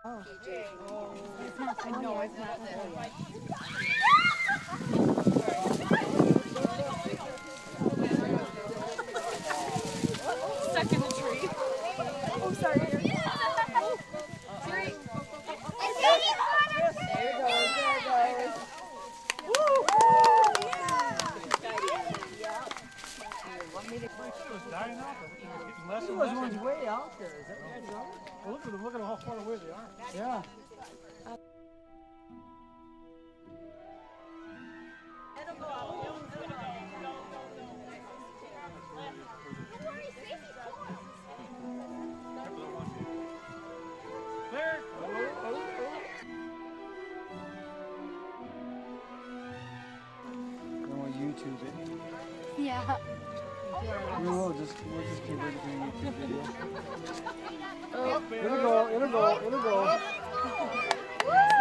I know it's not there. Stuck in the tree. Oh, sorry. Tree. There it goes. There it goes. Woo! This one's way out there. Is that right? Well, look at how far away they are. Yeah. There. I want to YouTube it. Yeah. We'll just keep it in a YouTube video. It'll go.